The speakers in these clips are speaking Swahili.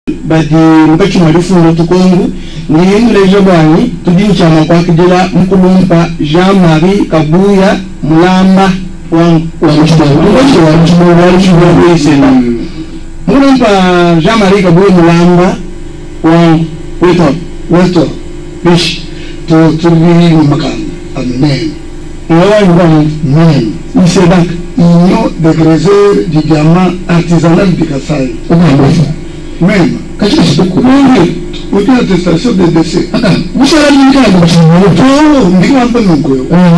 badi mkachi marifundo tukongu ni lejo bwani tudini chama kwa kidila mkulumpa Jean-Marie Kabuya Mulamba wa Mulumpa Jean-Marie Kabuya Mulamba wa weto bish to tubi makam amen Isedak Union de Gréseur du diamant artisanal du Kassai même quand je suis aucune attestation de décès. Vous savez, il y a un peu de temps.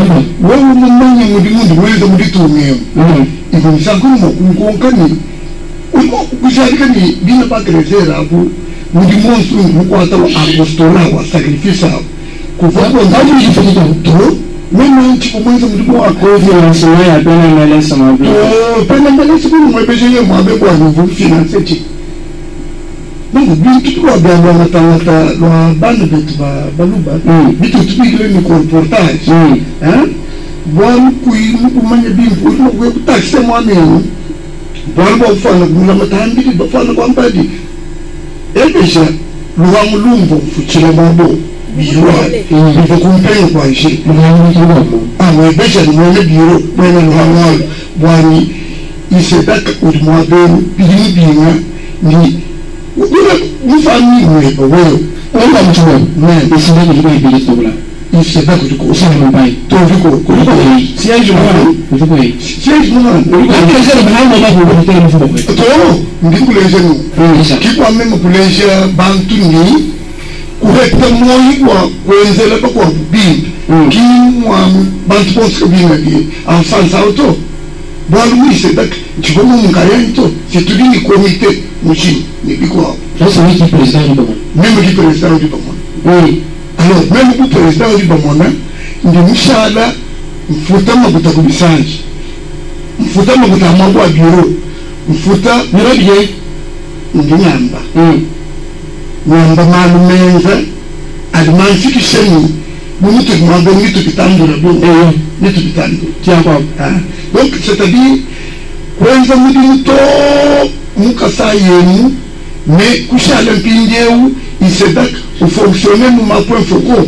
Donc, tout le monde a bande de baluba, bitu tupigile ni reportage. Hein? Bon, kui manya bimpu, no taxe mwane. Bon, bon fana kula matambi, fana kwa mbadi. Ebesha luwangu lumbo fuchila mambo. Biro, bifo kumpenyo kwa ishi. Ebesha ni mwane biro, mwane luwangu wani isedaka udimwabenu, bidinga ni une famille où on va me jouer, mais c'est là que je vais payer ce là. Il se bat que tu conseilles mon bail. Toi, tu connais. Si je m'en si je m'en les gens ne pour les gens, qui croient même pour les gens, Bantuni, correctement, quoi, quoi, qui, moi, Bantpons, comme il dit, en France, auto. Bon, oui, c'est d'accord. Tu vois mon carrière, c'est tout le comité, Mouchi, mais quoi. Ça, c'est lui qui est président du Bamon. Même qui est président du Bamon. Oui. Alors, même qui est président du Bamon, il dit, Mouchala, il faut que tu aies un message. Il faut que tu aies un bureau. Il faut que tu aies un Nyamba. Nyamba Malumenza, Almansi qui s'est mis. Nous te demandons de te tendre le bon. De te tendre. Tiens, donc, c'est-à-dire, quand nous disons nous cassons, mais coucher l'empindéou, il se bat au fonctionner mon point focaux.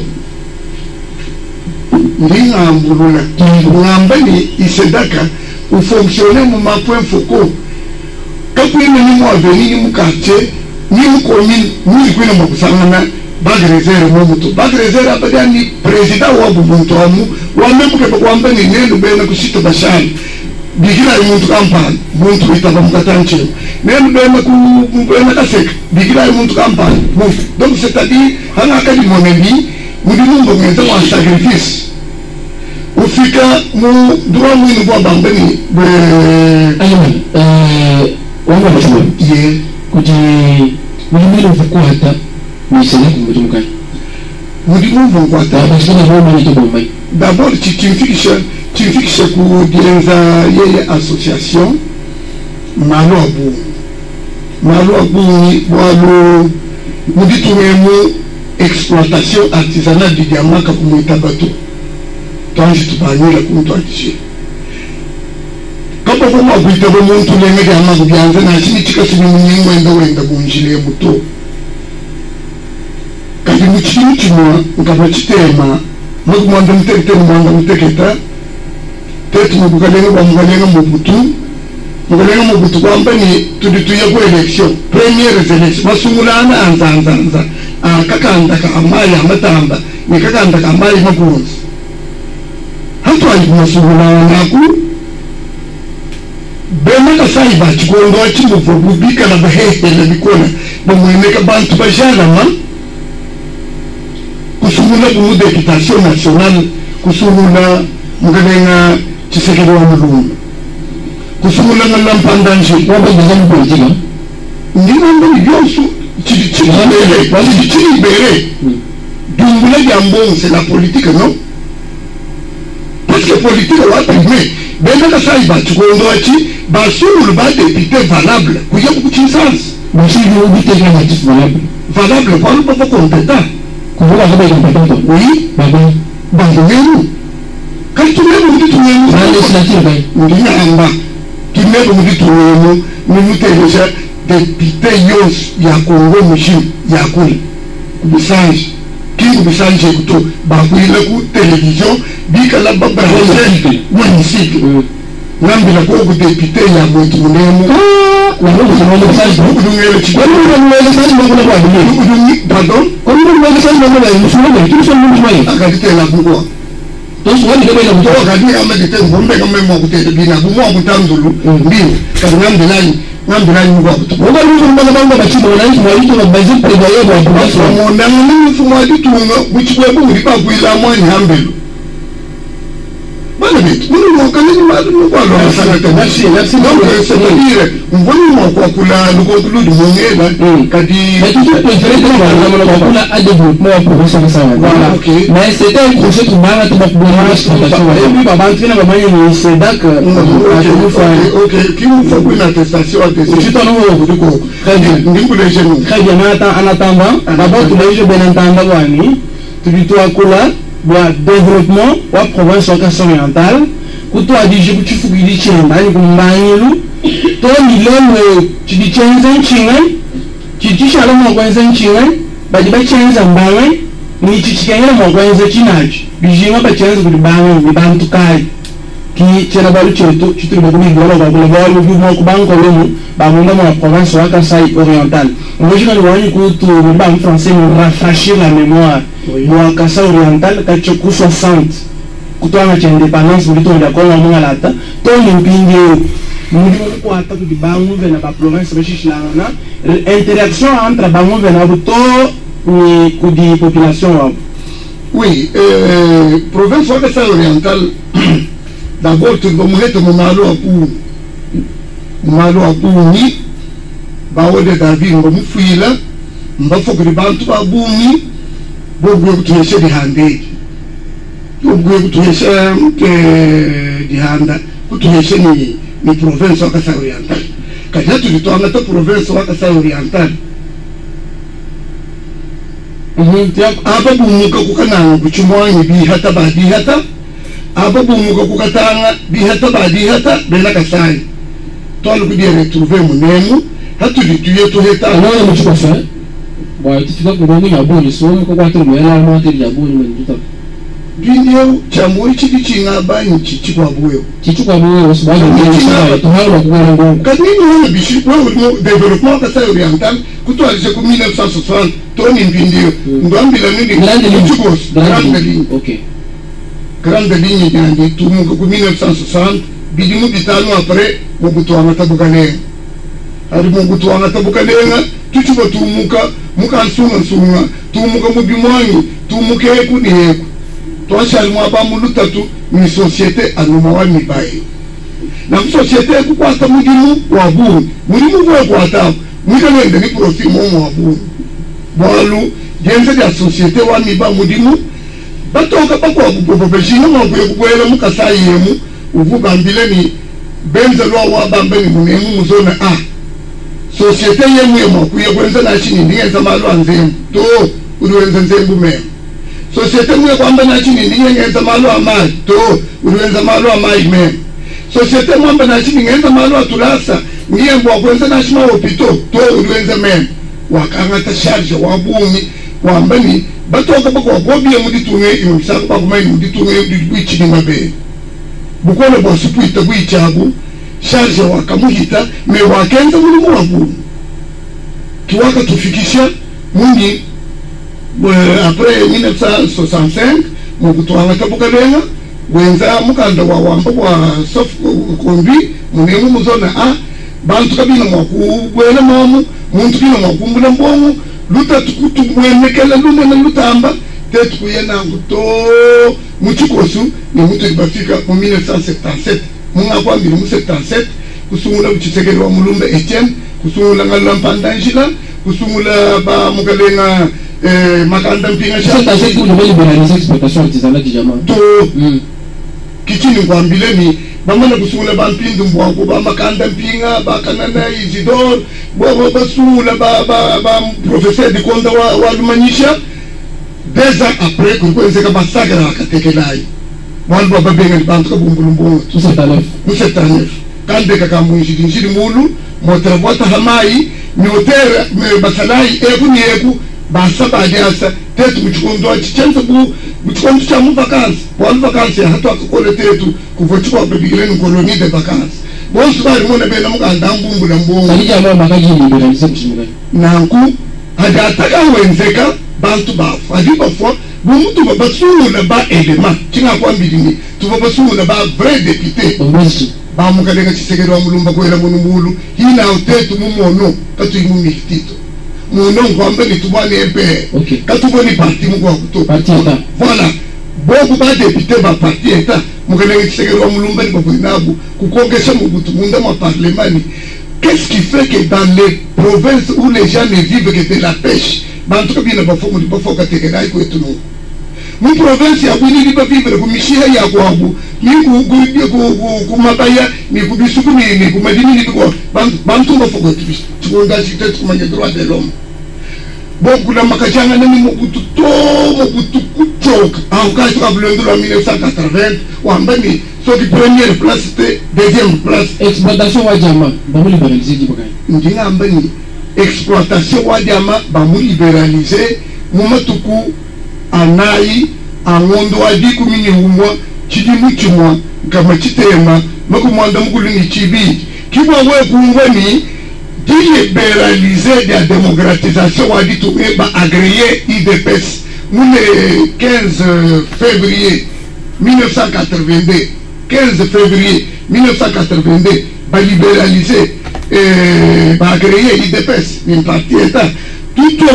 Il se bat au fonctionner mon point focaux. Quand vous venez venir mon quartier, ni mon commune, ni le commune, Bagrezer Momuto. Bagrezer a ni président ou Abubunto Amu, ou même que Wamba ni Nelu Bena Kusito Bashan. Bigira Muntu Kampan, Muntu Itabamukatanche. Nelu Bena Kubena Kasek, Bigira Muntu Kampan. Donc c'est-à-dire, Hanaka di Monebi, nous disons maintenant un sacrifice. Au Fika, nous devons nous voir Bambani. On va jouer. Kuti, vous voulez vous quoi? D'abord, tu fixes pour dire association Maloabou. Nous disons exploitation artisanale du diamant comme Tabato. Toi, je te parle de la comptoirie. Quand on va vous dire que tous les diamants sont bien, quand tu me capacitema, nous demandons de teketa, tête nous gagnons Mobutu, compagnie, tout de suite pour élection, première élection, Masumulana Anzanza, à Kakanda, Amaya, Matamba, mais Kakanda, Amaya Magouz. Antoine Masumulana, Bemaka Saiba, tu go and watch you for Bubika and the Hay and the corner, but we make a band to Bajana, man. Kusumula kumu d'équitation nationale, kusumula mugana Tshisekedi wa Mulumba. Kusumula na lampandanje, waba bizani politique. Ndimamba byoso chibere, bali chibere. Dumbula jambo c'est la politique non? Parce que politique wa primé, benda ka saiba tukondo achi, basulu ba député valable, kuya kuchinsansi. Basi yo député valable. Valable, pas compétent. Vous avez compétent. Oui, Bangoumérou. Quand tu m'as dit tout le monde, la législative, tu m'as dit tout le monde, nous nous déjà depute yos ya Kongo mushimu ya kuli kubisanje kingu bisanje kuto bakuila ku television bikala babrase mwanisiki ngambila ko ku depute ya mwetu munemu pardon mais c'était un projet qui m'a développement wa province orientale kuto adije kuchifugiri chenda ni kumbanyilu to nilewe chidichenza nchinga chichishala mokwenza nchinga badiba chenza mbanwe ni chichikengela mokwenza chinachi bijinga bachenza kudibanga ni bantu kai ki chena balu cheto chituri bakuni gora bakula balu bimo kubanko lemu bamunda mo province wa Kasai orientale ngojina ni wani kutu mbang français nous rafraîchir la mémoire moi Kasai orientale kachoku 60 kutoa cha independence bulito nda kwa munga lata to limpinge mungu kwa ata ku dibangu vena ba province bashishilana interaction entre bangu vena buto ni ku di population. Oui, province wa Kasai orientale d'abord tu vas mourir mon malo apu ni bawode David ngomufuila mbafokuri bantu babumi bogwe kutuheshe dihande bogwe kutuheshe dihanda kutuheshe ni province wa Kasai orientale kaja tulitoanga to province wa Kasai orientale aba bumuka kukananga kuchumwanyi bihata badihata aba bumuka kukatanga bihata badihata bena Kasai twali kudia retrouver munemu hatulituye tuheta alors mu chikofa ba tifika kurongo yabonye so ko kwatiro mwela no atiri yabonye mu tuta bindio chamuri chikichinga banyi chichikwabuyo usibanga ngisha to halo kurongo kadini wana bishi kwa development Kasai orientale kutwalishe ku 1960 toni mbindio ndwambila nini chikos grande ligne okay grande ligne nyandi tumuka ku 1960 bidimu bitano après mugutwanga tabukanenga ari mugutwanga tabukanenga tuchuba tumuka muka nsunga tumuka mubimwanyi tumuke kuni heku twashali mwaba mulutatu ni societe anuma wa mibaye na societe kukwata mudimu wabu mudimu kwa kwata mukalende ni profit momo wabu bwalu jenze ya societe wa miba mudimu batoka bakwa bubobejina mwabuye kubwela mukasai yemu uvuga mbileni benza lwa wabambeni munemu muzona societe yemu yemakuye kwenza nachini ndiyenza malwa nzemu to uliwenza nzembu mema societe mwe kwamba nachini ndiyenza malwa amai to uliwenza malwa amai mema societe mwamba nachini ngenza malwa tulasa ndiyembu wakwenza nachima opito to uliwenza mema wakangata charge wabumi wambani batoka bakwa bobiye muditunge imsaka bakumaini muditunge bwichini mabe bukono bwasupuita bwichabu charge wakamuhita me wakenza mulimu wabu kiwaka tufikisha mungi après 1965 mukutwanga tabukalenga wenza mukanda wa wamba wa sof konbi munemu muzona bantu kabina mwakubwela mamu muntu kina mwakumbula mbongo luta tukutumwenekela lumena lutamba tetu kuyena nguto muchikosu ni mutu ibafika mu 1977 munga kwa 1977 kusungula uchisekeli wa mulumbe Etienne kusungula ngalampanda njila kusungula ba mukalenga makanda mpinga shaka c'est pour le libéraliser l'exploitation artisanale du diamant to kichini kwambileni bamana kusungula ba mpindu mbwangu ba makanda mpinga ba kanana Isidore bo basungula ba professeur de konda wa lumanyisha 2 ans après kulikwenzeka basagara akatekelai mwandu babenga bantu kabumbulumbu tout c'est à neuf kande kaka mwishiri mulu motra bota hamai nyoter basalai eku ni eku basa badiasa tetu mchikondo chichenza mchikondo cha vacances pour vacances hatu akakole tetu kuvochwa bebigileni koloni de vacances bonsu bari mona bena muganda mbumbu na mbongo salija mama makaji liberaliser kushimugani nanku hada ataka wenzeka bantu bafu adiba fo bumutu babasula ba elema kinga kwambidini tubabasula ba vrai député ba mukalenga chisekero mulumba kwela munumulu hina utetu mumono katu imumifitito muno ngwambe ni tubane epe katuboni parti mugwa kuto parti eta voilà boku ba député ba parti eta mukalenga chisekero mulumba ni bakwinabu kukongesha mubutu munda ma parlemani. Qu'est-ce qui fait que dans les provinces où les gens ne vivent que de la pêche, en tout cas, il n'y a pas de mon province ya bwini liba vivre kumishia ya kwabu ni kumabaya ni kubisuku ni kumadini ni kwa bantu bafoko tukonga site kumanya droit de l'homme bon kula makachanga nani mokutu kuchoka en cas tu as blondu en 1980 wambani so qui première place c'était deuxième place exploitation wa jama bamu libéraliser dibakai ndinga ambani exploitation wa jama bamu libéraliser mumatuku anai angondo adiku mini umwa chidimu chimwa kama chitema makumwanda mukulu ni chibi kibwa we kuungwani délibéraliser la démocratisation wadi tumeba agréé IDPS le 15 février 1982 15 février 1982 ba libéraliser ba agréé IDPS une partie état tout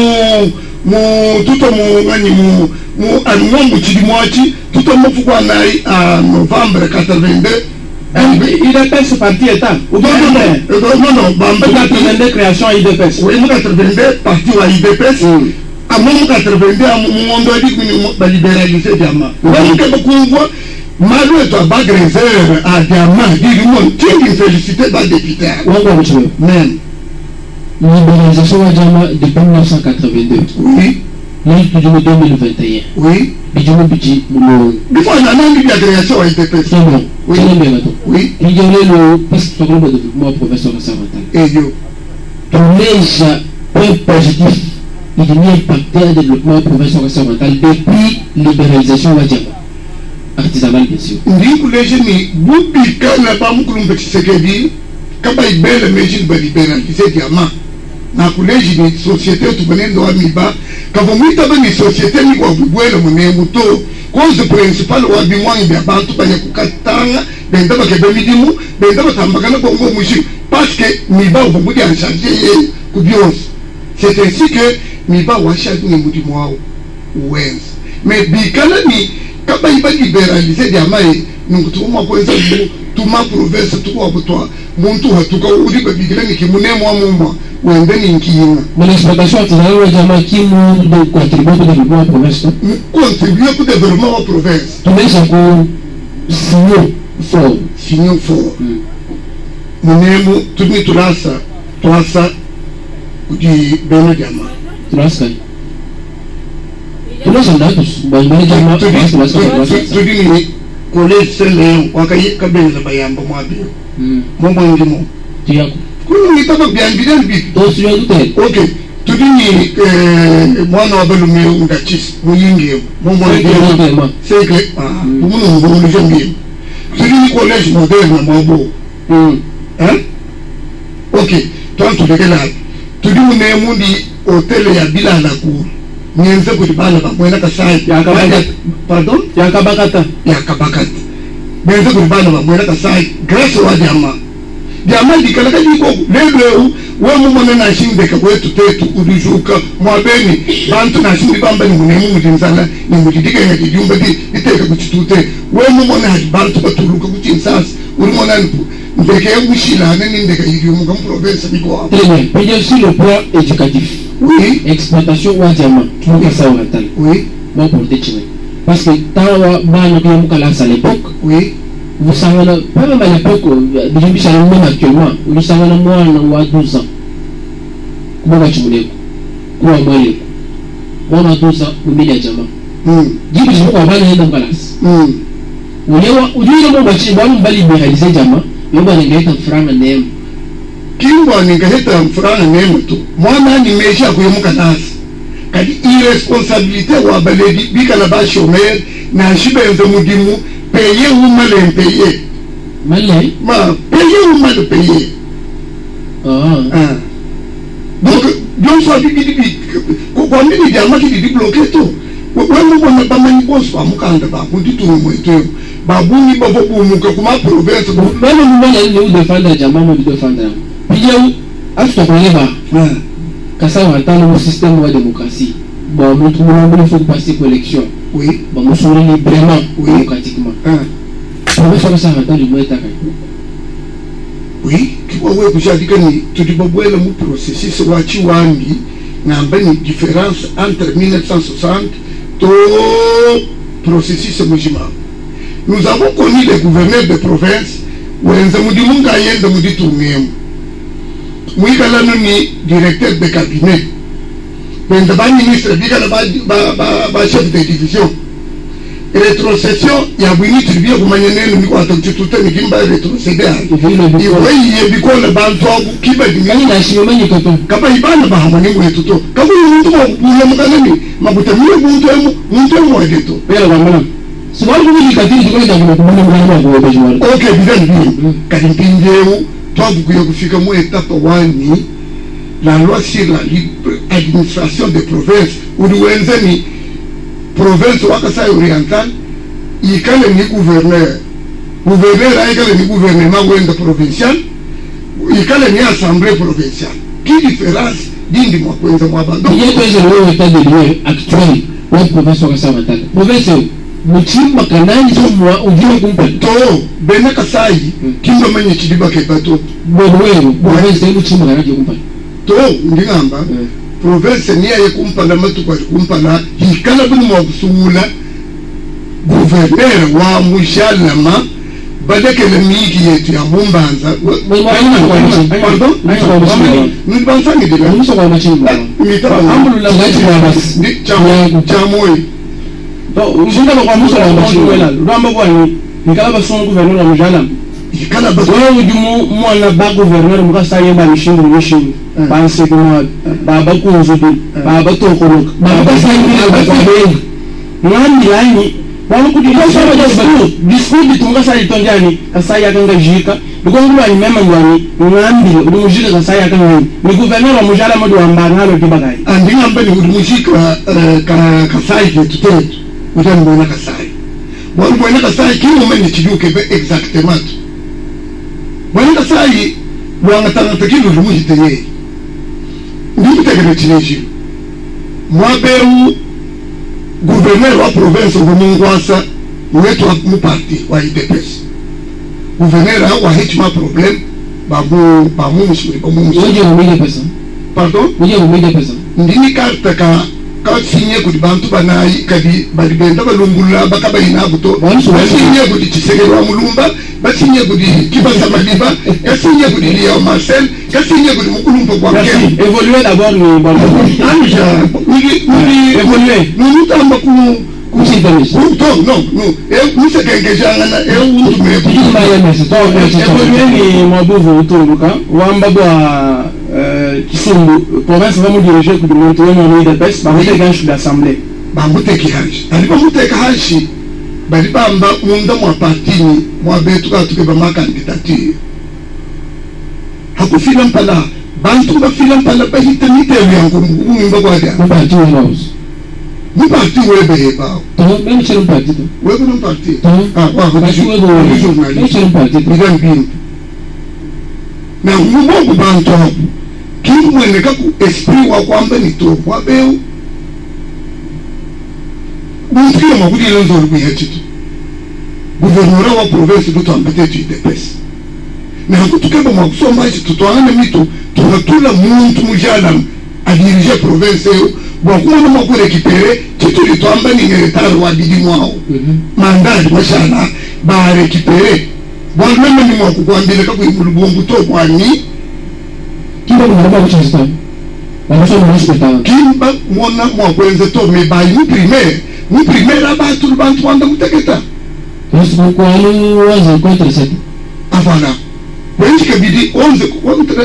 en novembre 82 IDPS parti état ou bien non 82 création IDPS oui 82 parti wa IDPS à mon 82 à mon doit dire que libéraliser diamant donc beaucoup Malou est à bas réserve à diamant dit monde qui félicité par député même libéralisation wa jama depuis 1982 oui ni toujours 2021 oui bijuma biji mulo before na nani bi agréation IDPS non oui oui il y a le poste programme de développement professeur Samantal et yo tous les points positifs il y a impacté le développement professeur Samantal depuis libéralisation wa jama artisanal bien sûr ndi kuleje ni bubi kana ba mukulumbe Tshisekedi kaba ibele mejini ba libéraliser diamant na kuleji ni société tubenendo wa miba kavomita ba ni société ni kwa bubwele munemu to cause principal wa bimwangi bya bantu banya kukatanga benda bakebe midimu benda batambakana bongo mushi parce que miba ubumudi en charger ku bios c'est ainsi que miba wa charger ni mudimu wao uwenzi mais bikala ni kaba iba libéraliser diamant nungutuma kwenza tuma province tukwa butwa muntu hatuka uri babigilani kimunemo wa mumwa wendeni nkinga mon exploitation artisanale wa jama qui nous de contribuer au développement de la province contribuer au développement de la province tout les gens signo fort munemo tumi tulasa uji beno jama tulasa ndatus bano jama tudini collège Saint-Léon wakayi kabenza bayamba mwabi mombo ngimo tiyako kuni taba bianbidel bi to suyo dute okay tudini mwana wa belume undachis muyinge mombo ngimo seke bumu ngulu jambi tudini collège moderne mabo okay tantu dekela tudini nemundi hotel ya Bilala ku nienze kutibana bamwena kasai pardon yakabakata nienze kutibana bamwena kasai grâce wa diama dikalaka diko lelo we mumone na shinde ka kwetu tetu udujuka mwabeni bantu na shinde bamba ni munemu mutinzala ni mutidike ya kijumba diteka kuchitute we mumone ha bantu batuluka kuchinsasa uri mona ndeke ngushila nene ndeka yirimu kam province biko très bien sur le plan éducatif oui exploitation wa diamant tout le ça oriental oui moi pour te tirer parce que tawa bana ko mukala à l'époque oui vous savez pas même à l'époque bijumbi ça même actuellement vous savez moi wa 12 ans comment va tu voulez quoi moi on a 12 ans au milieu de diamant jibi je ko bana dans classe uliwa ujira mo bachi bwana mbali libéraliser diamant yo bana ngeta franga nem kimbo ningaheta mfurana nemo tu mwana nimesha kuyemuka nasi kadi irresponsabilité wa baledi bikala ba chômeur na shibenze mudimu payer ou mal payer malé ma payer ou mal payer donc donc soit bibi ko ndini jama ki di bloquer to wanu ko na bamani boss ba mukanda ba kunditu mo ito ba buni ba bobu muka kuma province bo même nous on est défendre jama mo défendre biyew after ko leba kasa watana mo système de démocratie bon nous trouvons qu'il faut passer pour élection oui bon nous sommes librement démocratiquement professeur ça entend du moins takai oui kwa wewe kushadika ni tulibobwela mu processus wa chiwangi ngamba ni différence entre 1960 to processus mujima nous avons connu les gouverneurs de province wenza mudimunga yenda muditumemu mwikala ni directeur de cabinet wenza ba ministre bikala ba chef de division rétrocession ya bwini tribia kumanyenene ni kwa tutute ni kimba retroceder iwe yebikola bantu abu kiba dimani na shimamani toto kapa ibana ba hamani mwetu to kapa muntu mwa mkanani mabutamie muntu emu edeto pela wamana swali kuli katili tukwenda kumana mwana kwa bejwari okay bizani kadi mpinjeu twabu kuya kufika mu etapa wani la loi sur la libre administration des provinces uliwenzeni province wakasai oriental ikale ni gouverneur aikale ni gouvernement wenda provincial ikale ni assemblée provinciale qui différence dindi mwa kwenza mwa bando yekweza wewe état de lieu actuel wa province wakasai oriental province muchimba kanani somwa ujue kumpa to bene kasai kimba manye chidiba kebato wewe province muchimba kanani kumpa to ndingamba province niya yekumpala matuka kumpala hikala bunu mwa kusungula gouverneur wa mushalama badekele miki yetu ya Mumbanza pardon nibansangi dela muso kwa machimba ambulula ndi chamoi to ujinga kwa muso kwa machimba ramba kwa ni hikala basongo gouverneur wa mushalama hikala baso wewe ujumu mwana ba gouverneur mukasa yeba mishindu mishindu banse kuma baba kunzubi baba tokoroka baba sangira basabe ngani yani wanu kudikosha discours bitunga sa itonjani kasaya kanga jika dukongo ni mema ngwani ngambi udumujika kasaya kanga ni gouverneur wa mujala modu amba ngalo kibagai andinga mbele udumujika kasai ketutetu utani mwana kasai mwana kasai kimo meni chiduke be exactement mwana kasai mwana tanatakilu rumujitenye ndiyo tegele chineji mwabeu gouverneur wa province umungwasa wetu wa muparti wa IDPS gouverneur wa hichma problem bamu mshuri uje umide pesa pardon uje umide pesa ndini karta ka sinye kudi bantu banayi kadi balibenda balungula bakaba inabuto basinye kudi Chisegero wa Mulumba basinye kudi Kibasa Madiba yasinye kudi Lia Marcel yasinye kudi Mukulumba kwa Kemi évoluer d'abord le ballon anja évoluer nous tamba ku non nous kengejanga na untu mebu évoluer ni mabuvu uturuka wamba bwa Kisumbu province va mu diriger ku dimonto mu IDPS ba mute ganshi d'assemblée ba mute kihaji alipo mute kahaji bali bamba munda mwa partini mwa betu ka tuke ba makandidature hakufila mpala bantu bafila mpala bahita mitelu yangu ngumba kwa dia parti house ni parti webe ba même c'est un parti webe non parti wa journaliste c'est un parti bidambi na ngumba bantu kimwene kaku esprit wa kwamba ni to wabeu mutkiya makudi lenzo rubihechitu gouverneur wa province duto ambete tu IDPS na kutukeba makusoma hichi tutoane mito tunatula muntu mujala adirige province yo bwakumana makure kipere chitu litoamba ni ngeretaro wa bidi mwao mandali mashana ba récupérer bwana ni mwa kukwambile kaku imulubongo to mwani kimba mwana kuchista wanasema mwana kimba mwana mwa kwenze to mebai mu primaire abatu bantu wanda muteketa parce que quoi waza contre ça voilà Benji Kabidi 11 contre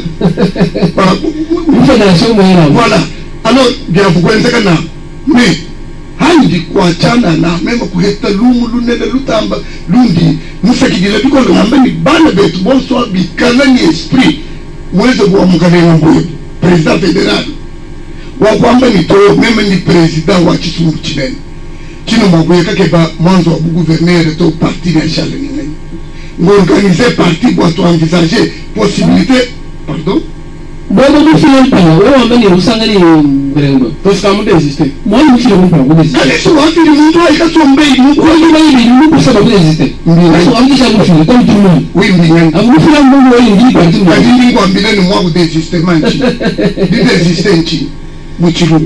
voilà. Alors bien vous connaissez que na mais handi kwa chana na mema kuheta lumu lunene lutamba lundi mufekidile biko ngamba ni bana betu bonso bikana ni esprit mweze kwa mukane ngombo president fédéral wa kwamba ni to mema ni president wa Kisumu chinene kino mwagoye kakeba mwanzo wa gouverneur to parti national ni ngani organiser parti pour envisager possibilité pardon Bobo du film pa wewe ambani usanga ni mrengo to sikamu desiste moi ni film pa ngo desiste ale so watu ni mtu aikasombe ni ko ni mai ni ko sababu desiste so amki sa film comme tout le monde oui mbingen amu film ngo ni ndi parti mo kadini ngo ambile ni mwa desiste manchi di desiste nchi muchiru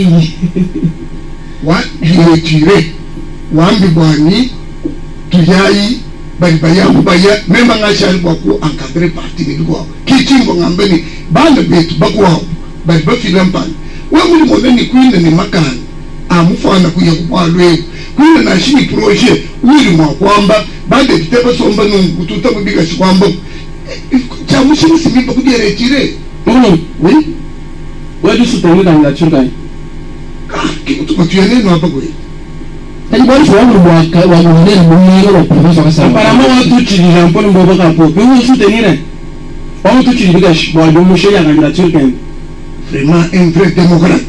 wa diretire wa mbibwani tuyai bari baya memba ngashari kwa ku encadrer parti ni kwa kichimbo ngambeni banda betu bakwa bari bafilampani we muri modeni kwinde ni makani amufana kuya kwalwe kwinde na shini projet uri mwa kwamba bande kiteba somba nungu tutabubiga shikwamba chamushini simimba kudiretire oui wewe soutenir candidature kai kitu neno hapa kwa tadi bari fo wa modèle mo wa professeur ka sa apparemment on tout Jean Paul Mbobo ka po vous soutenir on tout biga bo do mo che ya candidature kai vraiment un vrai démocrate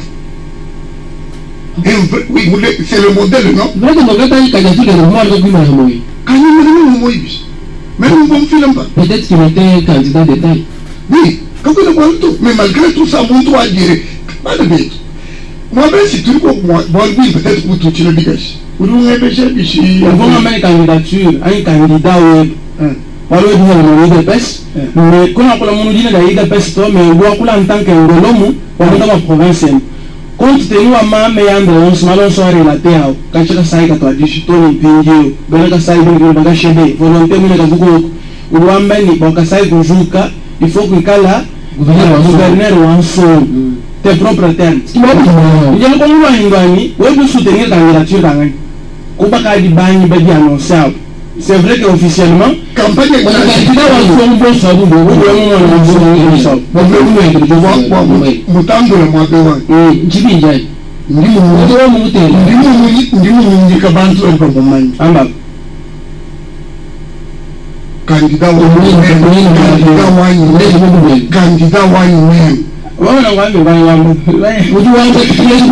oui c'est le modèle non vrai démocrate ay candidature de moi le gouvernement mo kanyi mo mo ibis même un bon film pas peut-être qu'il était candidat d'état oui quand on voit tout mais malgré tout ça mon toi dire pas de bête moi ben si tu ko moi bon oui peut-être pour tout le bigage ou nous empêcher bichi on va mettre candidature un candidat walo di na de pes mais kuna kula munu dina da ida pes to mais wa kula en tant que ngolomu wa ndo province compte tenu ama me yanda on se malon so relaté au kachika sai ka to adishi to ni pingi bana ka sai ni baga shebe volonté mune ka buko uwamba ni boka sai kujuka il faut que kala gouverneur wa so tes propres termes il y a ko ngwa ngwani we bu soutenir candidature dangani ko baka di bani ba di annoncer c'est vrai que officiellement campagne on a candidat wa so bon sabu bo bo mutango la mwabewa njibi njai ndimu kabantu en komani amba candidat wa ni wana ngwambe bani wambo uju wangu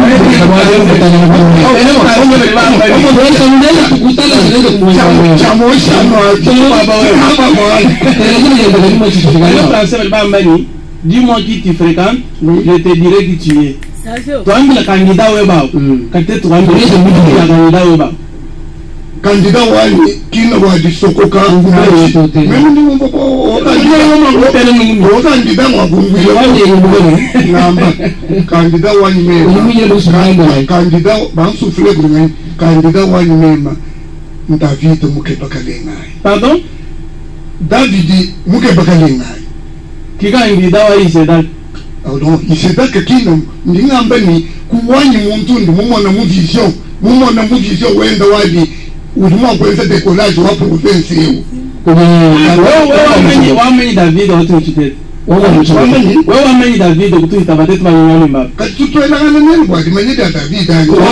dis-moi qui tu fréquentes, je te dirai qui tu es. Toi, le candidat Weba, quand tu es candidat Weba. Candidat wani kina wadi sokoka mimi ndi mbopo candidat wa bunguye wani ngamba candidat wani mema candidat bansu flegru ngai candidat wani mema David Mukebakalengai pardon David Mukebakalengai kika candidat wa iseda alors iseda kina ndingamba ni kuwanyi muntu ndi mumona mu vision wenda wadi uduma kwenza décollage wa province yeu wamenyi David otuchite wamenyi David okutuita batete banyanyimba katutwelangana nani bwadi manyida David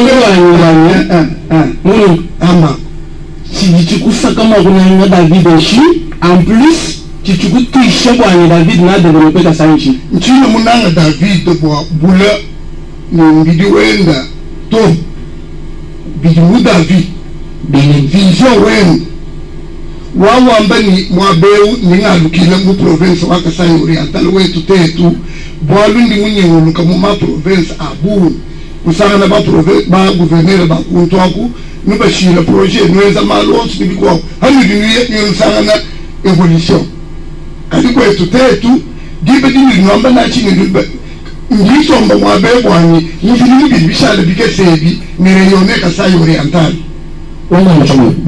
munu ama chichikusa kama kunanga David oshi en plus chichikutuisha bwani David na developer ka sanchi nchino munanga David bwa bula mbidi wenda to bidimu David vision wenu wawamba ni mwabeu ningalukile mu province wa Kasai Oriental wetu tetu bwalu ndi munyenguluka mu ma province abu usanga na ba province ba gouverneur ba kuntwaku nubashira projet nweza malonsi bikwa hani diniye usanga na evolution kadi kwetu tetu dibe dini nwamba na chini dibe ndisomba mwabeu bwani yifini bishale bikesebi nireyone Kasai Oriental Comment tu veux?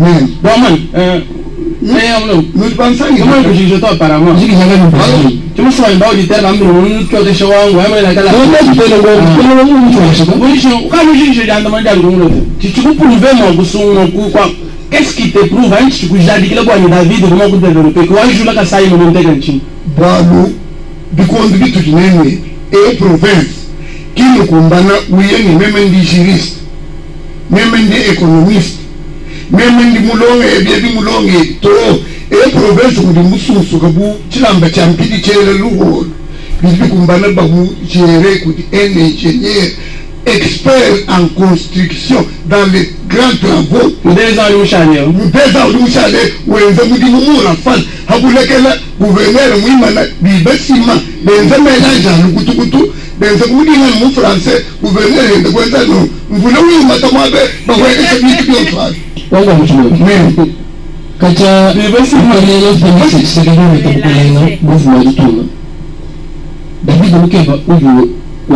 Mais nous pensons comment que je t'en apparemment Je dis jamais nous parler. Tu me sois pas auditeur là mais on tu as choisi ouais mais la cala Non mais tu peux le oui je quand je demande à l'autre tu peux prouver mon goût quoi qu'est-ce qui te prouve hein tu peux déjà dire que la David comment vous développer quoi je la ça il me donne un balo bikondo bitu kinene e province kino kumbana uyeni meme ndi juriste meme ndi économiste meme ndi mulonge ebi mulonge to e province kudi mususu kabu chilamba champidi chele luholo bibi kumbana babu géré kudi un ingénieur expert en construction dans les grands travaux. Des ans Louchalé. Ouenza Moudimou Rafal, Habulekela, gouverneur Mouimana, Bibessima, Benza Mélange, Lukutukutu, Benza Moudimou Mou français, gouverneur de Guantano, Mouloui Matamabe, Baoué, mais Kacha, c'est le mouvement du tour. David Mukeba, où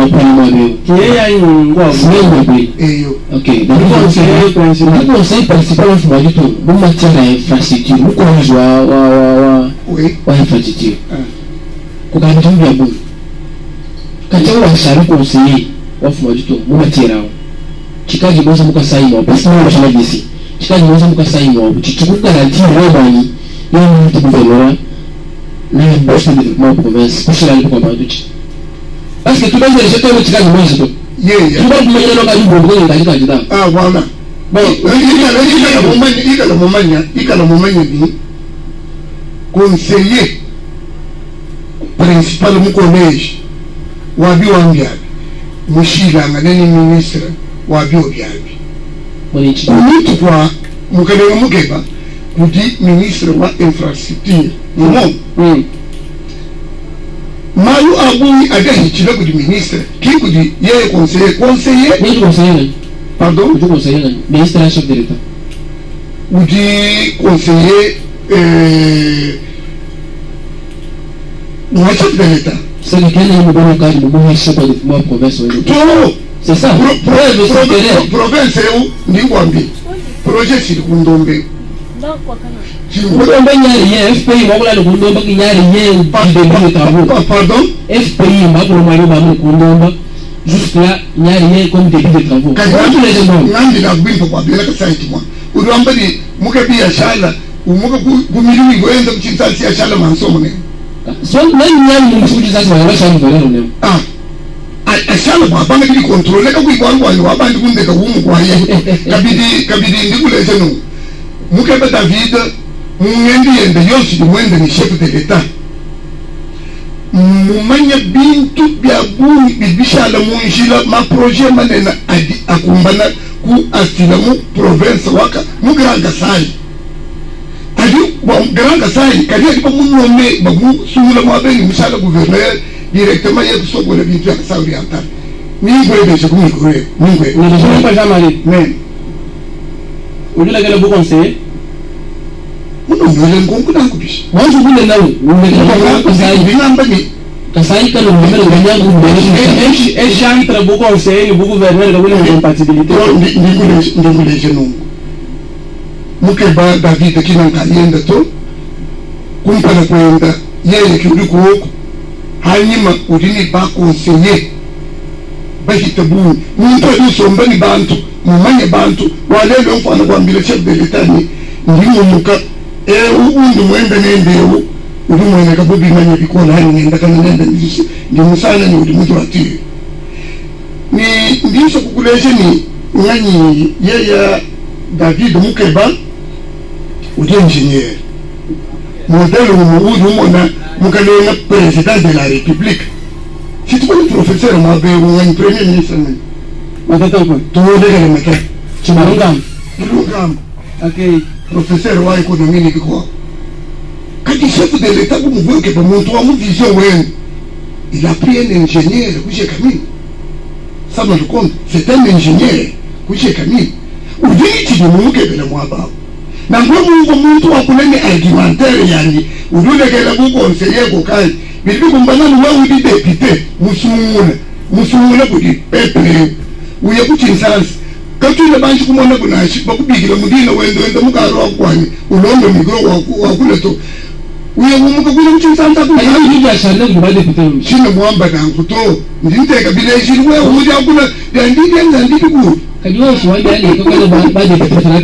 ok, le conseil principal du tout, nous matière d'infrastructure, nous connaissons infrastructure. Quand on dit bien bon, quand on va chercher conseiller, on fait du tout, nous matière. Chicago est bon, ça nous casse une parce que nous sommes ici. Chicago est bon, ça nous casse une tu peux garantir vraiment, il y a un petit gouvernement, là, il y a un bon développement province, pour cela, il faut comprendre tout. Parce que tout le monde est jeté au Chicago, moi je suis. Tout le monde est jeté au Chicago, ah voilà. Bon, il y a le moment conseiller principal du collège, Wabi Wambiabi, Mouchila, Madame ministre, Wabi Obiabi. On est quoi, Moukadé Moukeba, vous dites ministre de l'infrastructure. Non. Malu Aboui a gagné le ministre qui vous dit il y a un conseiller. Pardon? Vous conseiller, ministre de chef de l'État. Vous dites conseiller chef de l'État. C'est lequel est le bon cas du moment chef de la province. C'est ça. Province c'est où? Niwambi. Projet c'est Kundombe. FPI magula le Kundomba qui n'y a rien de travaux. Pardon? FPI magula le Kundomba juste là il n'y a rien comme début de travaux. Quand on a bien pour bien que ça est moi. Ou on va dire mukabi ya shala ou mukabu gumili goenda kuchintasi ya shala mansomone. So même il y a une chose qui s'appelle shala valeur. Ah. A shala ba banga di contrôler ka ku bwangu wa bandi kunde ka wumu kwa ye. Kabidi ndikule seno. Mukebe David mungendi yende yonsi di mwende ni chef de l'État. Mumanya bintu bya buni bibishala munjila ma projet manena adi akumbana ku asila mu province waka mu Grand Kasai. Adi Grand Kasai kadi adi mu nome babu sula mo abeni musala gouverneur directement yeku soko le bintu ya Kasai Oriental. Ningwe be sekumi kure. Ningwe. Ne je pas jamais. Mais on dit la gueule beaucoup conseiller. On ne le comprend pas plus. Moi je voulais là où on est Kasai quand on met le gagnant et chantre beaucoup conseiller beaucoup gouverneur de la compatibilité. Ndingule jeno. Mukeba David kinanga yenda to kumpana kwenda yeye kiduko huko hanyuma udini ba conseiller bahitabu muntu usomba ni bantu mumanye bantu walelo mfana kwambile chef de l'État ni ndimo muka undu mwenda nendeo uri mwene kabubi manye bikona hani nenda kana nenda ndi musana ni uri mtu ati ni ndiso kukuleje ni nganyi yeya David Mukeba uri ingénieur modèle uri mona mukalenga président de la République. Si tu connais professeur Mwabe ou un premier ministre, tu vas le mettre. Tu m'as regardé. Ok. Professeur wa économie ni quoi? Quand il chef de l'État vous voyez que pour montrer une vision il a pris un ingénieur Kouché Camille. Ça me compte, c'est un ingénieur Kouché Camille. Ou dit tu dis mon que le moi ba. Na ngomu muntu akulenge argumentaire yani. Udule kele bu conseiller ko kai. Bibi kumbana ni wa udi député musumuna kudi pepe. Uye kuchinsansi. Quand tu le banques comme on a connu, beaucoup de gens disent que nous avons un micro ou un uye umuka kule mchinsansa ayi yuja shana ku ba deputy shine muamba na kuto ndinte kabila ishirwe uja kuna ndike ndike ku kadiwa so wanda ne ko ko ba deputy fara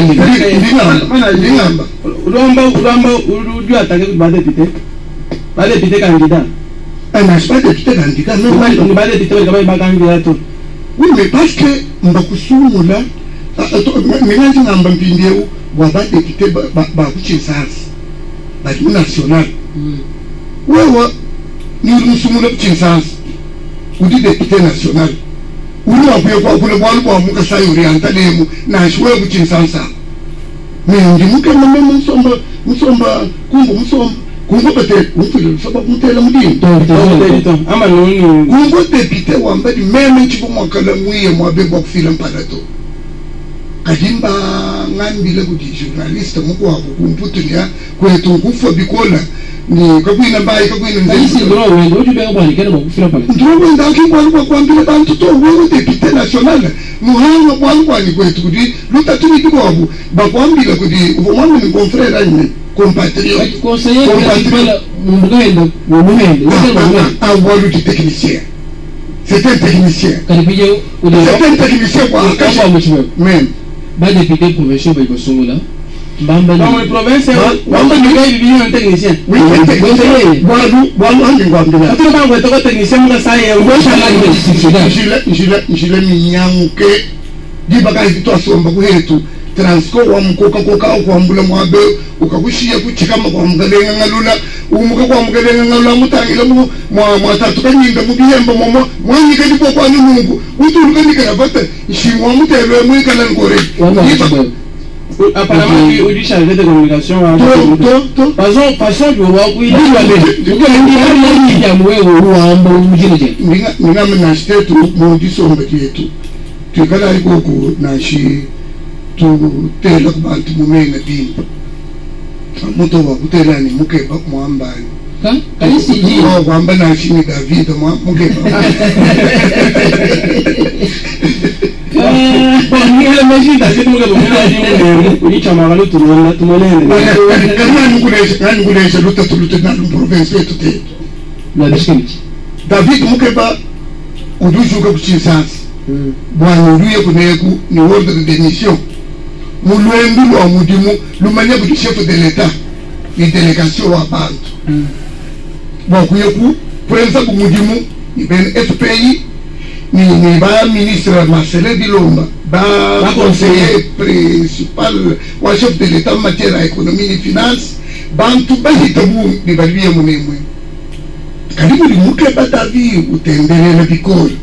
ka ndingamba ulomba uju atake ba deputy candidat ana pas deputy candidat non ba deputy ba candidat to oui mais parce que mbakusumula minganzi ngamba mpindeu wa ba deputy ba kuchinsansa ba national wewe ni musumula kuchinsansa udi deputy national uli wakuye kwa kule bwalu kwa muka sayi orientalemu na shwe kuchinsansa mingi muke mame musomba kungo bete umfile sababu mutela mudini ama noni kungo deputy wambadi meme chipo mwakala mwiye mwabebwa kufila mpalato kadimba ngambile kuti journaliste muko wako kumputunya kwetu kufa bikola ni kakwina mbayi kakwina nzisi ndoro wendo ujubeka bwani kana bakufira pala ndoro wenda kingwa kwambile bantu to wewe deputy national muhanga kwani kwetu kuti lutatuni bikobu bakwambile kuti uvomwangu ni confrère anye compatriote conseiller pala mumugenda awalu di technicien c'est un technicien kalipije ule c'est un technicien kwa akasha mchwe même ba député provincial ba ibosongola mbamba ni province wamba ni gay bibi un technicien oui technicien bwalu andi ngwambila atro bango to technicien mga saye ngoshala ni njile minyanguke dibaka ito asomba kuhetu transco wa mkoka kwa mbula mwabe ukakushia kuchikama kwa mgalenga ngalula umuka kwa mgalenga ngalula mutangila mwa tatu kanyinga mubihemba mwanyi kadi kwa nungu utulu kadi karabata shimwa mutelo mwikala ngore apparemment il dit chargé de communication façon du roi oui ninga mna state mo disomba yetu tukala iko ku na shi tu tela kubantu mumena bimba muto wa kutela ni mukeba mwambani kalisi ji kwamba na shi ni David mukeba ni ile mejida kitu mukeba mwana ni chamagalo tumolende kana ngulesha lutatu na province yetu te na diskiti David mukeba udujuka kuchinsansi bwana uluye kuneku ni ordre de démission mulwendu lwa mudimu lumanya kuti chef de l'état ni délégation wa bantu bakuyeku prensa ku mudimu ni ben FPI ni ba ministre Marcelin Bilomba ba conseiller principal wa chef de l'état en matière économie et finance bantu bahitabu ni baliye munemwe karibu ni muke batavi utembelela bikoli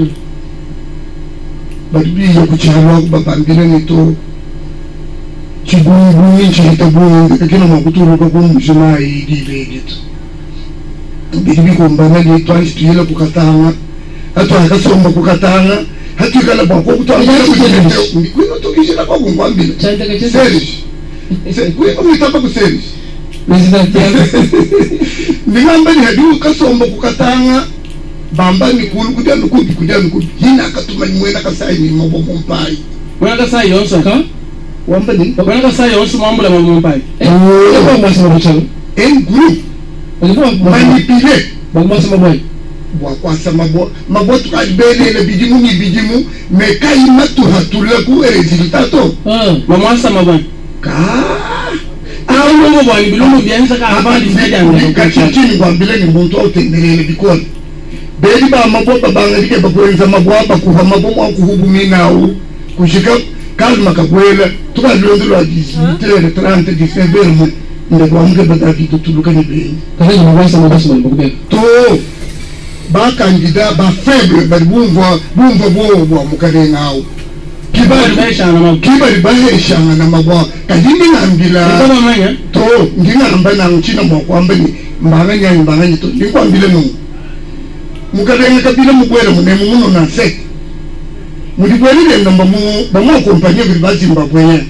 baliye kuchalwa kubambile nito chibungu nchitabu kakina makuturu kwa mjuma idibedit bibi kumbana ni twanji tuyela kukatanga hatu akasomba kukatanga hatu kala bako kutanga kwino tokishira kwa ngwambile serge kwino mwitapa ku serge president ndingamba ni hadu kasomba kukatanga bamba ni kulu kudya nukubi hina akatuma mwena kasaini mabomo mpai mwena kasaini yonso ka wamba ni mwena kasaini yonso mambula mabomo mpai kwa mwasa mabuchalo group manipile mwasa maboy wakwasa mabo tukadibelele bidimu mekai matu hatula ku resultato mwasa maboy ka awo bwani bilumu byanza ka abandi ndajanga kachini ngwambile ni muntu autendelele bikoni bedi ba mabota bangalike bakwenza mabwaba kuva mabomo akuhubumi nawo kushika kalma kakwela tukalondo lwa 18h30 19h ndagwamke badafito tulukanye beni kaza mwasa mabasa mbokubeka to ba candidat ba faible ba bumva bo mukalengawo kibali baheshanga na mabwa kadimi ngambila to ngingamba na ngchina mwakwamba ni mbanganya to ndikwambile no mukalenga kabila mukwela munemu muno na se mudikwelile ndamba mu kompanya bili Zimbabwe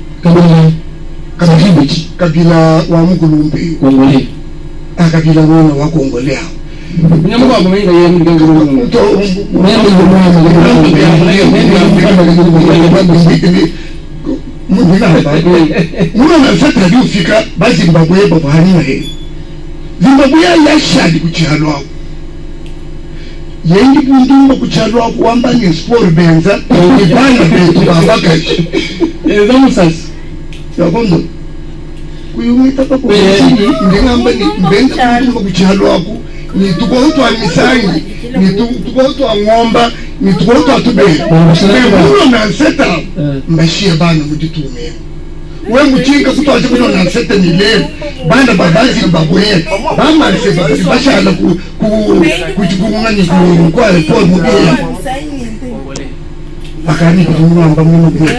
kabila wa mukulumbe Kongole akabila wona wa Kongole Nyambo wa mwenga yeye mgengo Muna sasa ndio fika basi Zimbabwe baba hania he. Zimbabwe ya shadi kuchalo wako. Yendi bundumba kuchalo wako wamba ni sport benza ibana betu babakashi. Vamos sasa. Yakondo. Kuyumita kwa chini ngamba ni benza bundumba kuchalo wako. Ni tukoto amisangi, ni tukoto ngomba, ni tukoto tube. Muna na seta mbashia bana mutitume. We muchinga kutoaje kuno na seta ni leo banda babazi Zimbabwe bama se bashala kuchukunganya kwa report mudia akani kumwamba muno bwe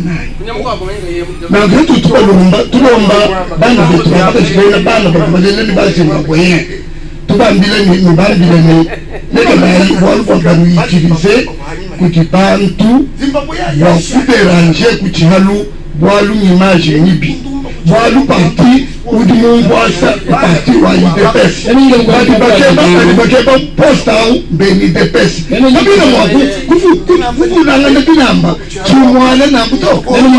na vitu tulomba banda vitu bakashibona banda babazeleni basi Zimbabwe tubambile ni mbambile ni leka bali walwa banuyitirize kuti bantu wakuderanje kuchihalu Boalu image nibi Boalu parti ou du monde boasa parti wa IDPS bakeba posta au beni DPS nabina mwaku kufu nangana kinamba chumwale na buto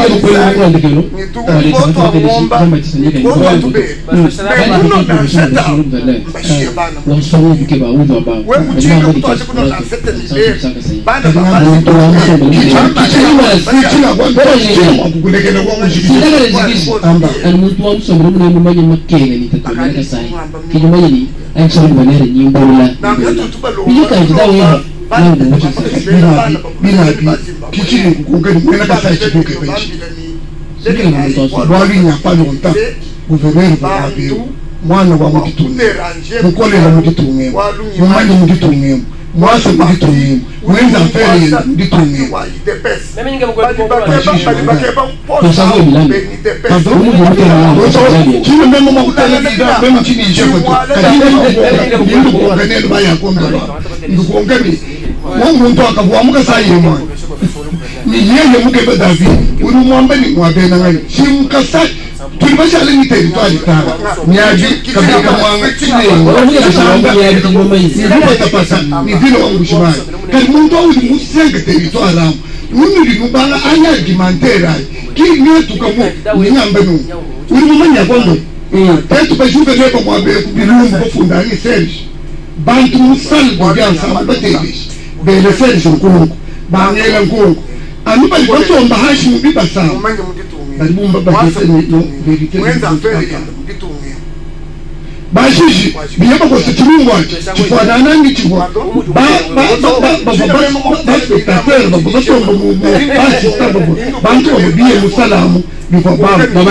Almutu am sobre mun manya makkene ni tatamaka sai kijumanya ni ay sobre manere ni mbola ni ka jidawe binabi kichini kukungeni mwena kasai chibuke benchi sikile mtoso bwali nyapa lonta guverneri bwabio mwana wa mutitume mukole na mutitume mumanye mutitume mwasa mutitume mwenza feri mutitume Tosago milani Kadomu jumke chini memo makutana bida memo chini ishekoto kadini kukungenelu baya kondolo ndukungeni Mungu mtu akavuamuka saa yema ni yeye mukebe David uri mwamba ni mwabena ngani shimkasa tulibasha ale ni territoire tara nyaji kabika mwanga chine Wabuya kushamba nyaji ngoma hizi ni tapasa ni vile wangu shimani kali muntu uri musenge territoire ramu Munu di nubanga anya argumentaire ki ni tukamo ni nyambe no uri mumanya kondo tetu bashuka lebo mwabe kubilumbu kufunda ni Serge bantu musal bojansa batelish bele Serge nkungu bangela nkungu anu bali basomba hashi mubibasa bali bumba bakese no verite Bashishi biyaba ko sichirungo chifana nangi chifwa spectateur basomba mu basista bantu babiye musalamu bifwa baba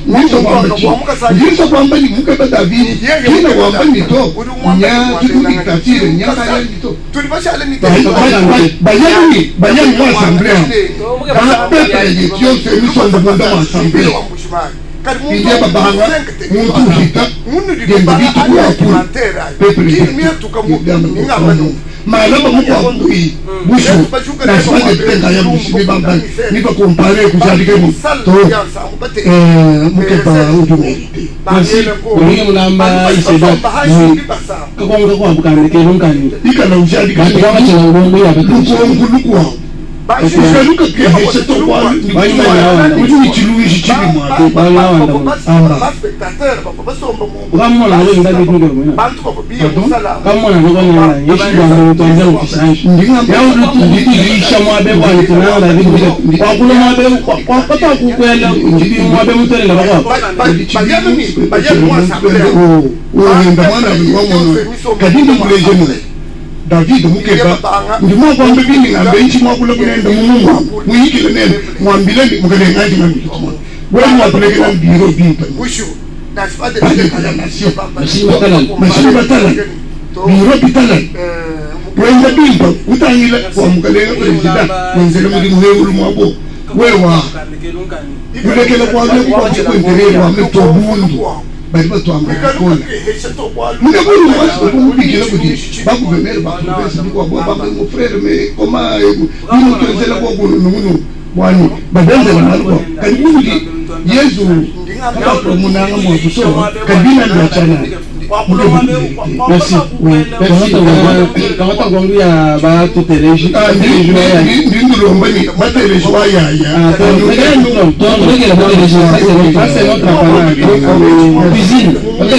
ndiso kwamba ni mukeba David kina kwamba ni to nya tudikatire nya kaya ni to tulibashale ni bayani wa assemblée ba pepe yetio se misonda bunda wa assemblée India babanga muntu hita gembe bitu kwa pura pepe malaba muko akui bushu na swade tenga ya mushimi bamba nipa compare kujalike mu to muke ba udumete Merci kuri mulamba iseda ko ko ko bukane ke lunkani ikana ujali Kati kama chela ngombe ya betu nguluku Luka keheshe to kwa ni chiluishi chini mwa bala wanda amba kama na wewe ndani kungo mwana kama na wewe na yeshi bwana mtonza ukisaishi ya ulitisha mwabe kwa tunala hivi kwa kula mwabe kwa pata kukwenda njibi mwabe mtele la baba nda mwana mwangu kadindi kulejeni David mukeba ndimo kwambe bini ngambe nchi mwakula kunenda mumungu muyikile nene mwambile mukale ngaji ngambi wewe mwapeleke na biro bimpa mashini batala biro bitala wenda bimpa utangile kwa mukale president mwenzele muri muhewulu mwabo wewa ulekele kwa kwa chikwendere wa metobundu bali batwamba kola mukabulu wasu kumubikira kuti bakuvemera bakuvesa kwa baba mu frère me koma ni mutenzela kwa kuno bwani badenzela malwa kali kuti Yesu kwa munanga mwakuso kabina ndachana Merci. Oui. Merci. Quand on a bah tout est léger. Ah, c'est notre appareil. Cuisine.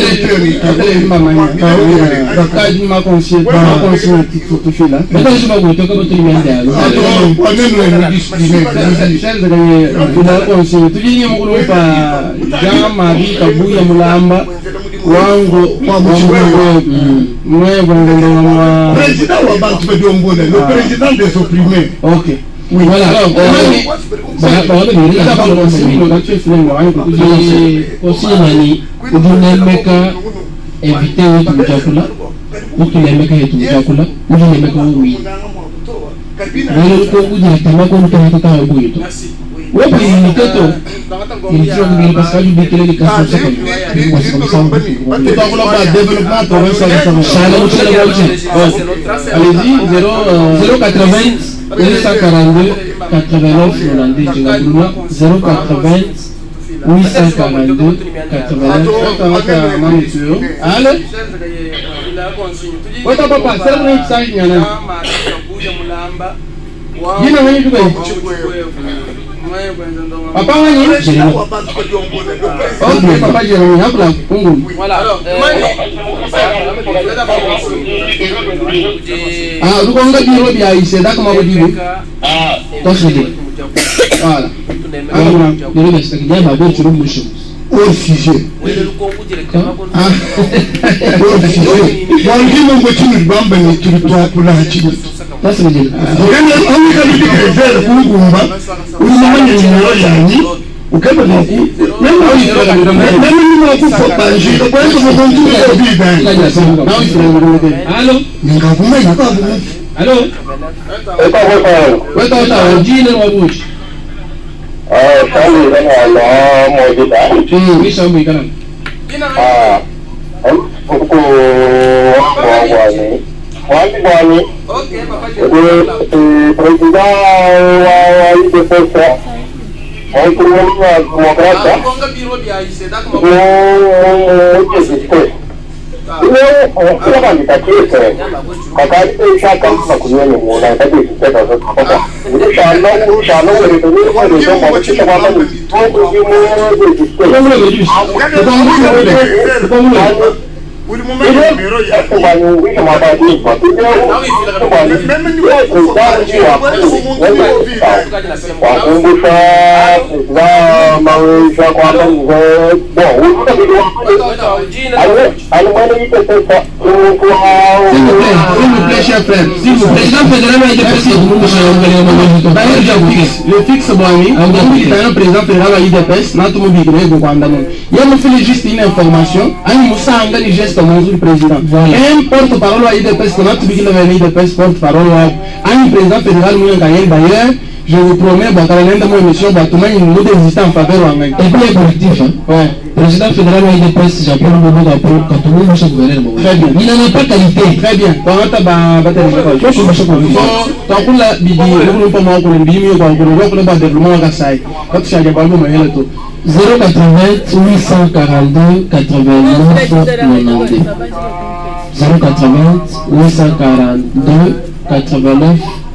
président wa bantu bedongona, le président des opprimés. Ok. Oui, voilà. Alors, invité wetu mchakula mtu lemeka yetu mchakula mtu lemeka wewe wewe uko directement kwa mtu hata kama wewe tu wewe ni mtoto ndio ndio parce que du kile kaso sasa tutakola ba développement provincial allez-y 080 842 89 080 842 89. Allez. Wata papa, c'est le même ça nyana. Yina nani tuko? Papa nani? Ok, papa Jérémy, hapa kungu. Voilà. Ah, vous connaissez bien le bien ici, d'accord moi vous dites. Ah, toi c'est voilà. Le reste qui vient d'abord sur le bouchon. Au sujet. Ah, au sujet. Moi, je me suis dit, Bamba, tu dois pour la chine. Ça c'est le dire. On est allé dire que c'est le Kumba. On est allé dire que c'est au Québec, même si on a fait partager, le point que vous continuez à vivre. Allô? Allô? Oui, ça oui, quand même. le fixe Boami, le président fédéral à IDPS, notre mobile, il y a juste une information, un geste au du président. Un porte-parole à IDPS, notre IDPS porte-parole à un président fédéral, d'ailleurs. Je vous promets, bah, quand on est dans mon émission, bah, tout le monde nous désiste en faveur en même temps. Et puis, collectif, hein. Ouais. Président fédéral, il est presse, j'apprends le moment d'après, quand tout le monde se gouverne. Très bien. Il n'en a pas qualité. Très bien. Quand on a battu les écoles, je suis pas tant qu'on l'a dit, nous ne pouvons pas encore le bimio, quand on voit qu'on a pas de développement à Gassai. Quand tu as des ballons, mais il y a tout. 080 842 89 92. 080 842 89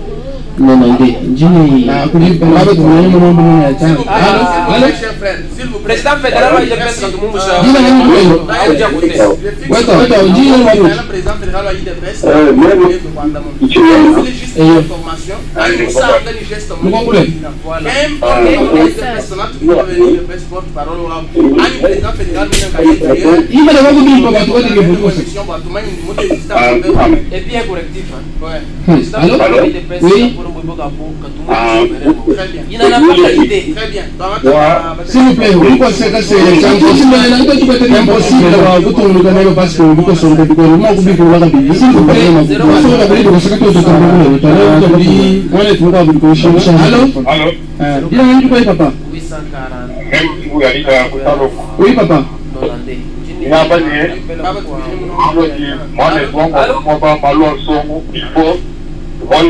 Président fédéral, il est président de il n'en a pas qualité. Très bien. S'il vous plaît, vous pensez que c'est impossible parce que vous pensez que s'il vous plaît, papa. Oui, papa. On a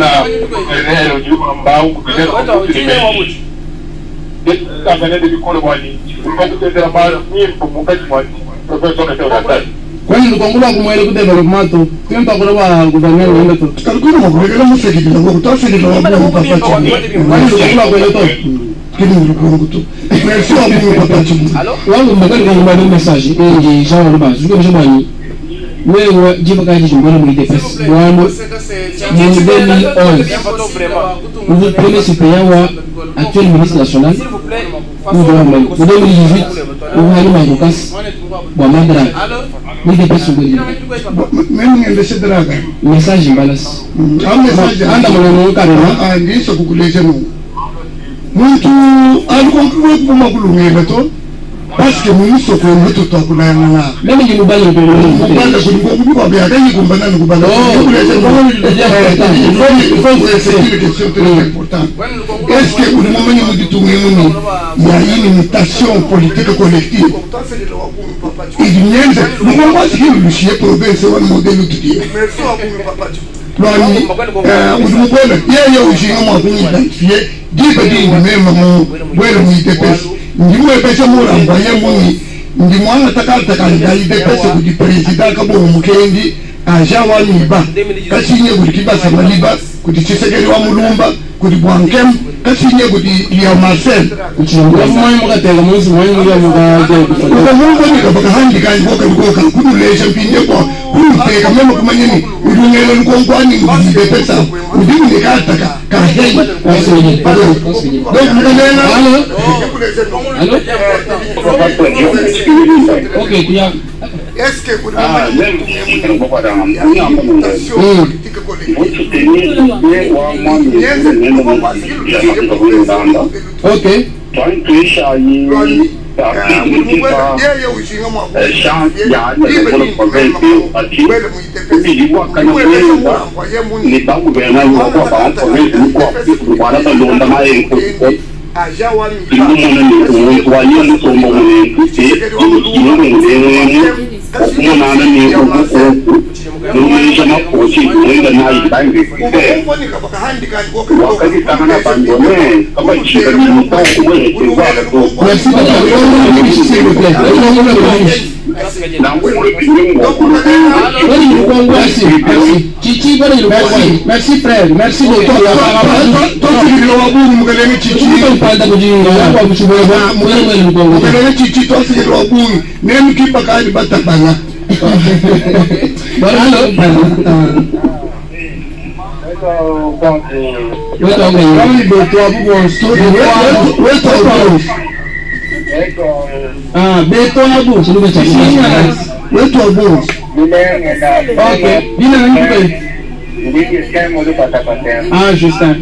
kwani lukongula kumwele ku development to tenta ko ba gouvernement wende to kalikuwa mwakulegela musekidila kwa kutasekidila wabu mpapati kwani lukongula kwele to kini lukongo tu merci wabu mpapati wangu mbakali kwa mbali message ngi jawa ruba zuko mshomani wewe jiba kaji jumbona mu IDPS bwamo mu 2011 vous premier suppléant actuel ministre national ou de 2018 ou hali marukas bwa mandra mu IDPS ngoli mimi ngende sedraga message balas message anda mwana kana ndiso kukuleza no muntu alikonkuwe kuma kulungela to parce que nous sommes en train de parler même les mobiles de est-ce que au moment où nous disons il y a une imitation politique collective il y a nous pas ce que le chien province est un modèle tout Lwani udumubona yeye ujinga mwa identifier dibedi même mon wele mu IDPS ndimwe pesa muramba yemuni ndimwana takataka IDPS ku president kabo mukendi ajawa niba kasinye ku kibasa maliba ku Tshisekedi wa mulumba ku Bwankem kasinye ku ya Marcel kuchingwa mmoyo mukateka munsi mmoyo mmoyo mukaje kufa mungu ni kabaka handi kan boka kudulesha mpinde kwa kuteka mema kumanyeni udungelo nkonkwani IDPS udinge kataka kaheni donc mkanena allo ok kuya est-ce que vous ok merci frère, merci beaucoup. Justin.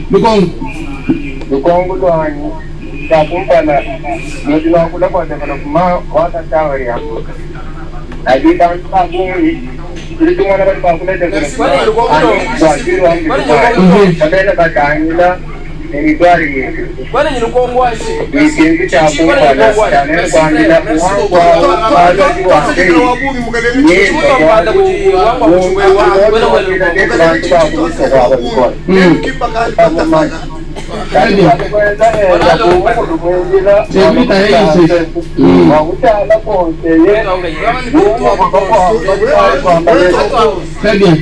Très bien.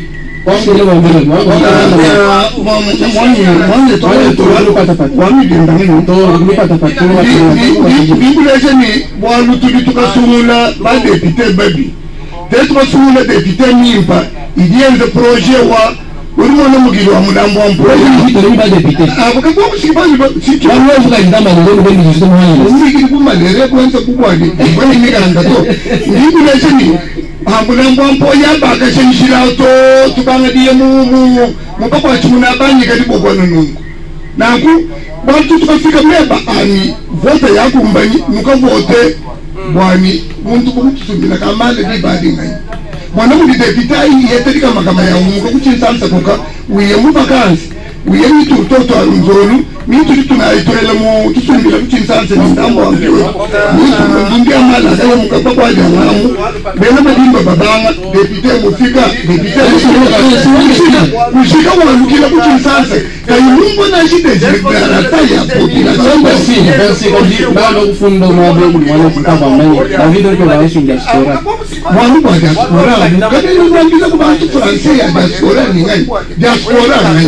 ulimona mugiri wa mulambo wa mpole ba député abakako kusibazi si bamwe vuga ndamba ngo ngo ndizito mwana umugiri kumalere kwenza kukwadi bani miganda to ndibule chini mulambo wa mpole abaka shenshira to tukanga diye mu mpaka chimuna banyi kadi bokwana nungu nanku bantu tukafika meba ani vote yako mbani mukavote bwani muntu kumtusumila kamale bibadi ngai mwana muri deputy yeterika magama ya umuko kuchinsamsa koka uye mu vacancy uyeni tu toto alunzolu mitu tunaitoela mu tusumbila kuchinsanse ndambo ambiwe mitu ndingia mala kaya mukapa kwa jangamu bena madimba babanga depite mufika depite mushika walukila kuchinsanse kayumbo na shite jibara taya population Merci bado kufunda mwabe mwana kutaba mwenye David ko baisha diaspora mwana kwa diaspora kama ni mwangiza kwa watu Francais ya diaspora ni ngai diaspora ngai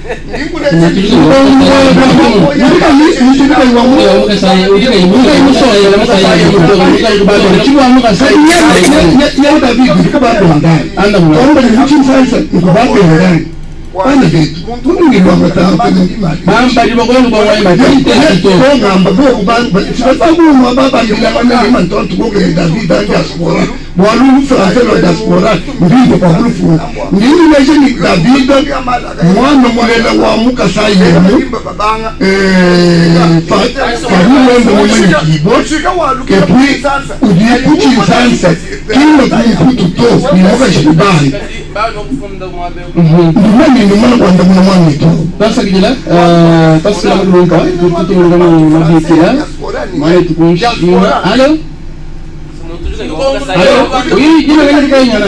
Ana vitu tungi kwa matamba bamba libogolo kwa waiba ngamba go bamba sibasabu mababa ngilangana ni mantonto go ke David diaspora mwalu Francais la diaspora ndizo kwa hulufu ndini leje ni David mwana mwana wa muka sayemu faru wendo mwana keyboard et puis udi kuchi sanse kilo kutu to ni moka shibali ndimani mwana kwanda mwana mito sasa kijana sasa kama kulunga tutu ngoma mabikira mali tukunshi alo oui jina gani kwa nyana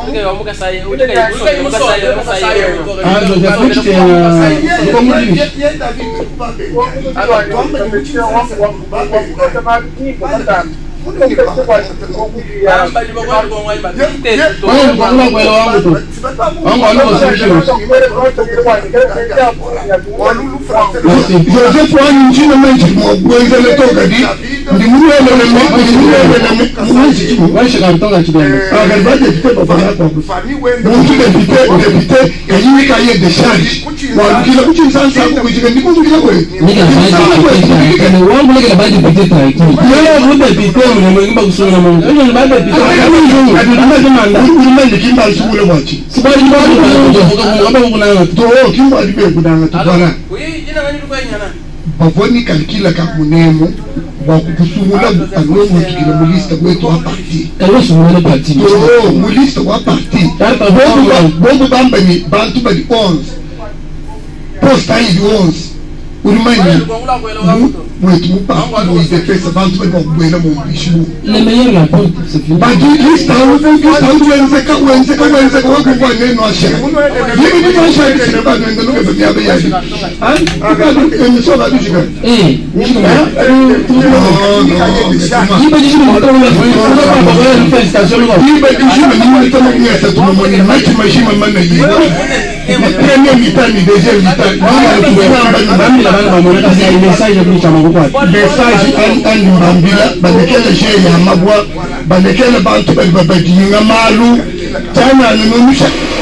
bavoni kalikila kamunemo wakukusungula alwe mutukile mulista wetu wa parti sungula parti mulista wa parti bobo bamba ni bantu bali 11 posta hivi 11 ulimani wetu muparti muidefesa bantu bali wakubwela mumbishu le meilleur la porte c'est fini badi lista wenzeka wakubwa neno asha yimi ni asha kisina bado ndo nuke byabe yaji emisoba bishika banekele sheya mabwa banekele bantu bali babadinga malu tana nomusha